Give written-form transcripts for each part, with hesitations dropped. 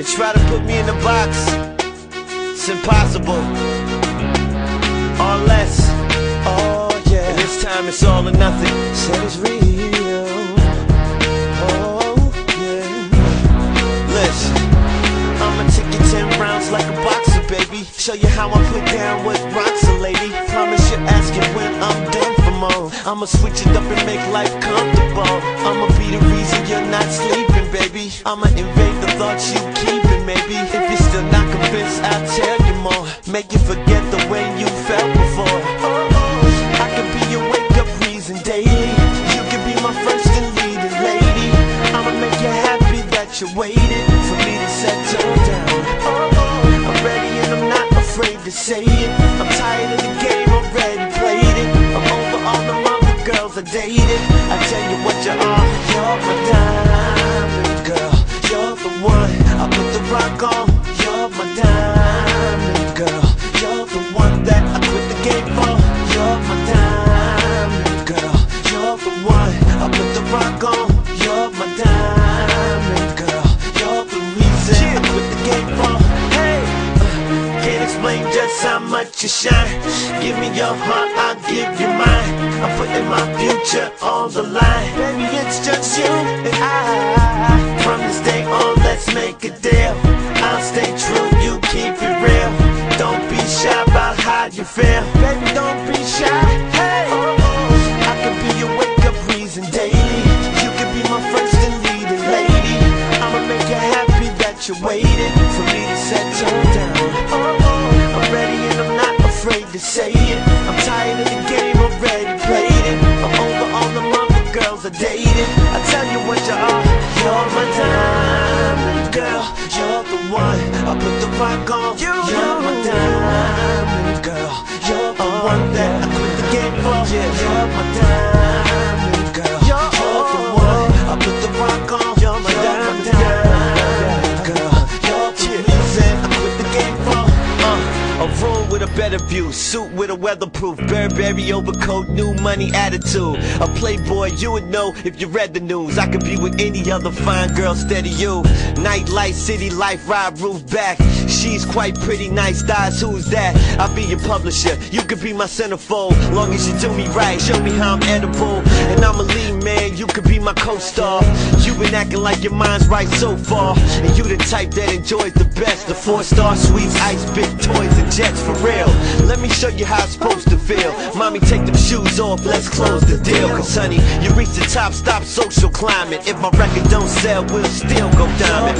They try to put me in a box. It's impossible. Or less. Oh yeah. And this time it's all or nothing. Said it's real. Oh yeah. Listen, I'ma take you 10 rounds like a boxer, baby. Show you how I put down what rocks a lady. Promise you're asking when I'm done for more. I'ma switch it up and make life comfortable. I'ma be the reason you're not sleeping, baby. I'ma invade the thoughts you keeping, maybe. If you're still not convinced, I'll tell you more. Make you forget the way you felt before. I can be your wake-up reason daily. You can be my first and leading lady. I'ma make you happy that you waited for me to settle down. I'm ready and I'm not afraid to say it. I'm tired of the game, already played it. I'm over all the other girls I dated. I tell you what you are, you're my diamond girl. You're the one I put the rock on. You're my diamond girl. You're the one that I quit the game for. You're my diamond girl. You're the one I put the rock on. You're my diamond girl. You're the reason I quit the game for. Hey, can't explain just how much you shine. Give me your heart, I'll give you mine. I'm putting my future on the line. Baby, it's just you and I. From this day on, let's make a deal. I'll stay true, you keep it real. Don't be shy about how you feel. Baby, don't be shy. Hey, I can be your wake-up reason daily. You can be my first and leading lady. I'ma make you happy that you waited for me to settle down. I'm ready and I'm not afraid to say it. I'm tired of the game, already played it. I'm over all the other girls I dated. I tell you what you are, you're my diamond girl. You're the one I put the rock on. You're my diamond girl. You're the one that I quit the game for. You're my diamond girl. You're the one I put the rock on. You're my diamond girl. You're the reason I quit the game for. A room with a better view, suit with a weatherproof Burberry overcoat, new money attitude. A playboy, you would know if you read the news. I could be with any other fine girl, steady you. Nightlight, city life, ride roof back. She's quite pretty, nice thighs, who's that? I'll be your publisher, you could be my centerfold. Long as you do me right, show me how I'm edible. And I'm a lead man, you could be my co-star. You been acting like your mind's right so far. And you the type that enjoys the best. The 4-star suites, ice, big toys and jets for real. Let me show you how it's supposed to feel. Mommy, take them shoes off, let's close the deal. Cause honey, you reach the top, stop social climate. If my record don't sell, we'll still go diamond.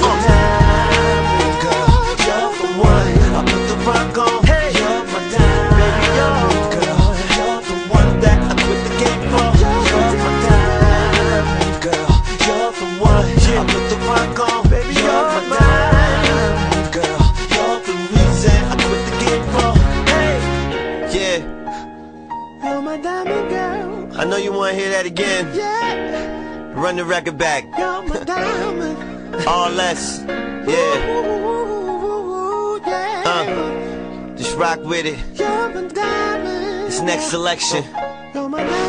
Diamond girl, you're the one I put the rock on. You're my diamond girl. You're the one that I quit the game for. You're my diamond girl. You're the one I put the rock on. Baby, you're my diamond girl. You're the reason I quit the game for. Hey, yeah. You're my diamond girl. I know you wanna hear that again. Yeah. Run the record back. You're my diamond. All less. Yeah. Ooh, yeah. Just rock with it. You're my diamond. This next selection. You're my diamond.